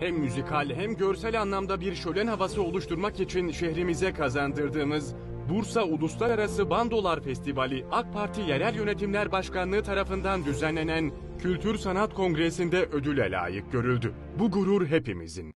Hem müzikal hem görsel anlamda bir şölen havası oluşturmak için şehrimize kazandırdığımız Bursa Uluslararası Bandolar Festivali AK Parti Yerel Yönetimler Başkanlığı tarafından düzenlenen Kültür Sanat Kongresi'nde ödüle layık görüldü. Bu gurur hepimizin.